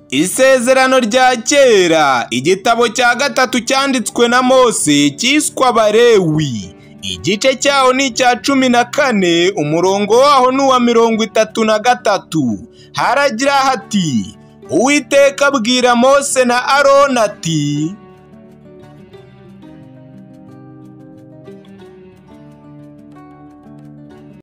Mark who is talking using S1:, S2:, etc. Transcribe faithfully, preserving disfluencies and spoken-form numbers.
S1: Isezerano rya kera, igitabo cya gatatu cyanditswe na Mose cyiswe Abalewi. Igice cyaho ni icya cumi na kane, umurongo waho ni uwa mirongo itatu na gatatu. Haragira hati, Uwiteka abwira Mose na Aroni ati,